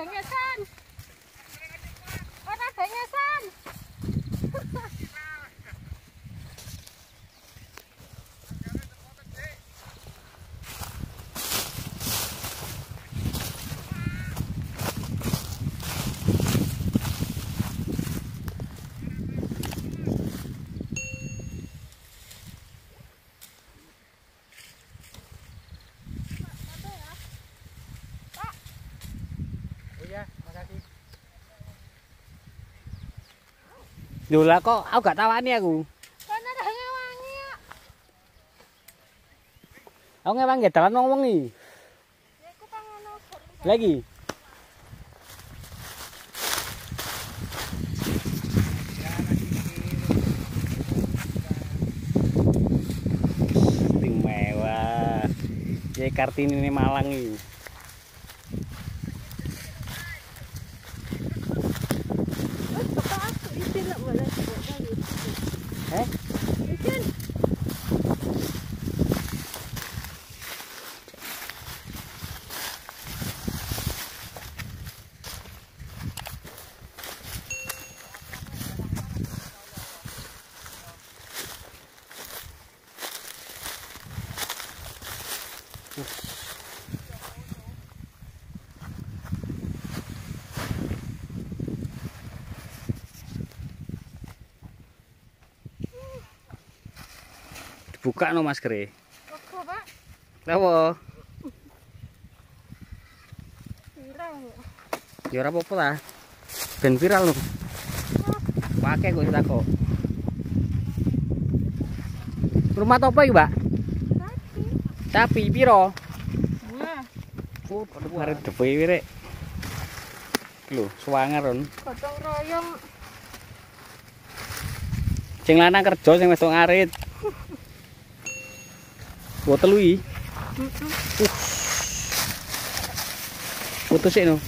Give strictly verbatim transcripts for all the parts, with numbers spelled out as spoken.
dengesan. Ora dengesan. Yolah kok aku gak tawani aku. Kan ada ngewangi ya. Aku ngewangi dalan wong wengi. Ya aku pangono. Lagi. Istimewa. Ya Kartini ini Malang iki. Eh? Isin. Buka no maskere. Oke, Pak. Lawo. Viral. Ya ora apa-apa lah. Ben viral lho. Pakai kok kita kok. Rumah apa iki, Mbak? Tapi. Tapi piro? Nah, Oh, arep dewe wirek. Lho, suwanger on. gotong royong. Sing lanang kerja sing wedok ngarit. Wo telu iki. Heeh. Putus sik no.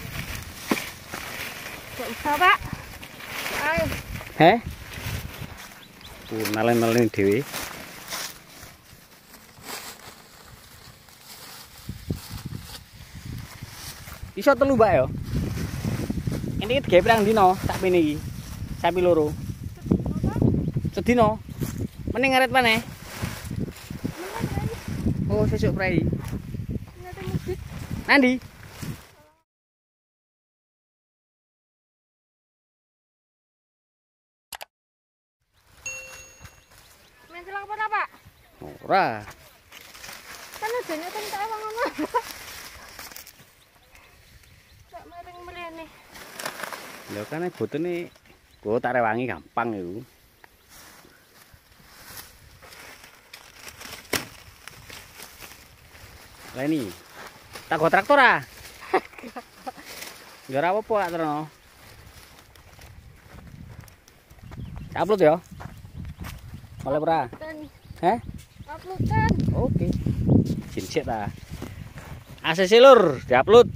Gak usah, Pak. Ayo. Heh? Uh, nalen-nalen dhewe. Iso telu, Mbak ya. Ini digawe pirang dina sakmene iki? Sapi loro. Sedina. Mending ngaret maneh. Oh, sesuk prei. Nyata mudit. Nandi? Main selang apa, Pak? Ora. Kan udah nyata tak ngono. Tak mereng-merene. Lha kan botone kok tak rewangi gampang iku. Lah ini. Tak go traktor ah. Ya ora apa-apa tak terno. Upload ya. Boleh ora? Kan Heh? uploadan. Oke. Jinsik ta. A C C lur, diupload.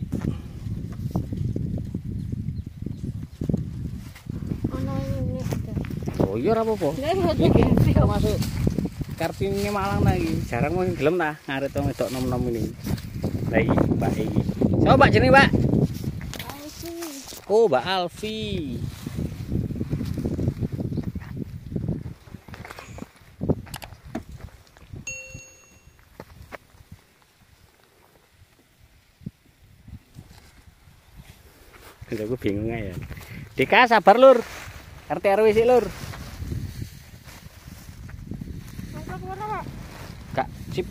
Ono ini ada. Oh iya ora apa-apa. Iki Termasuk Kartini Malang ta iki. Jarang wong gelem ta ngarit wong wedok nom-nom ini. Lah iki Mbak iki. Siapa Mbak jenenge, Mbak? Alfi. Oh, Mbak Alfi. Aku bingung ya. Dika sabar lur. R T R W sik lur. Mantap ora, Pak? Kak, sip.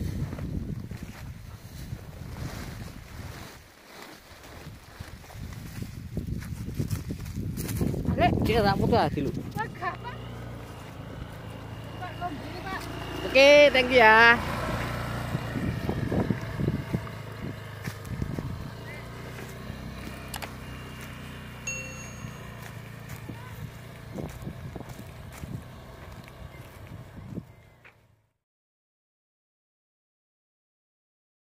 Lek, cek tak putus hati lu. Enggak, Pak. Pak, lombok, Pak. Oke, thank you ya.